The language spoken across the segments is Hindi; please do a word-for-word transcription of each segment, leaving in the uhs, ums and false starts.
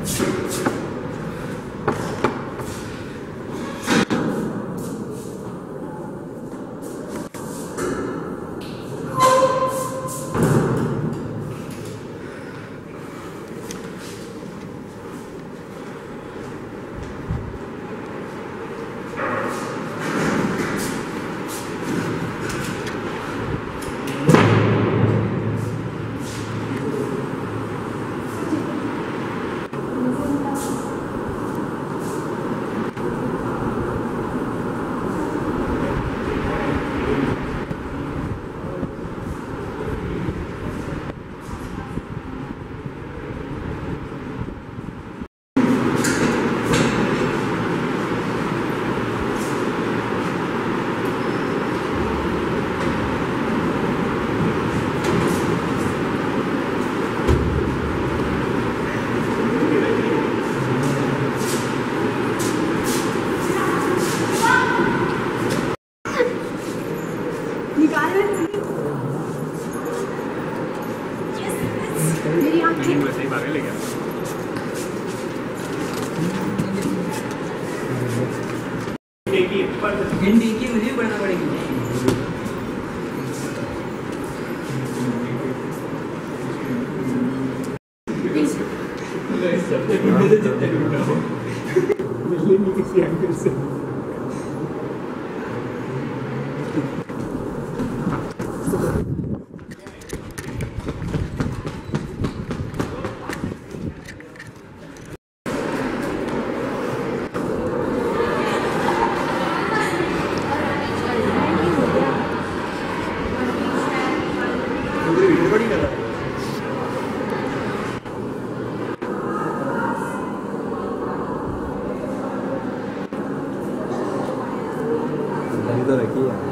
हिंदी की मुझे पढ़ना पड़ेगी। किसी एंगल से तो रखी है।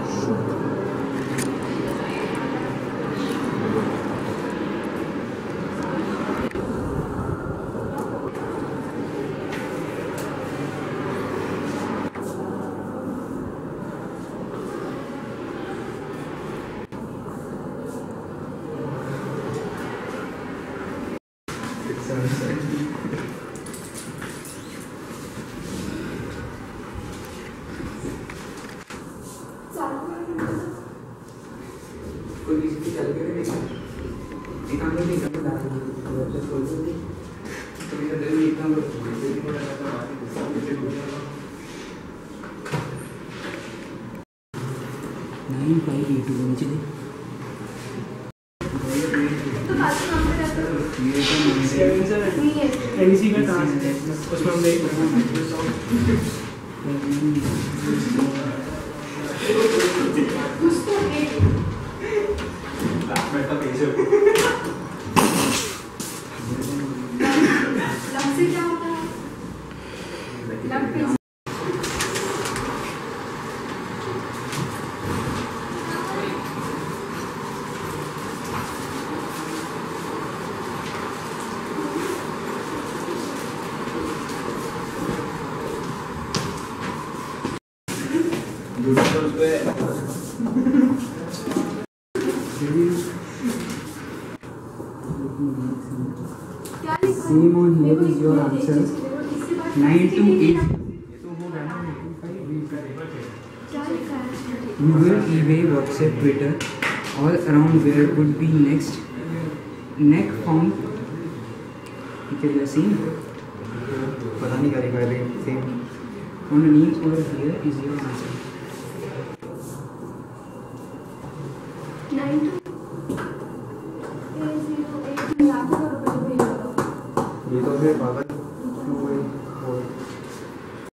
कोई किसी की चल के नहीं एक काम नहीं करना डाल दो जस्ट बोल दो तो ये दिल एक काम करो जल्दी को लगा था बात है हो जाएगा नाइन फाइव एट टू नीचे दे तो बात नंबर है तो ये तो सेवन सर नहीं है एनसी का टास्क है उसमें हम नहीं करना माइक्रोसॉफ्ट उसको एक बैठा कैसे हो लग से क्या होता है लग पे दूसरा उसपे Same on here is your answer nine two eight. Google, eBay, WhatsApp, Twitter, all around where would be next. Neck found. Because you are seeing. पता नहीं करेगा अभी same. On the name over here is your answer. Nine two. ये तो फिर पागल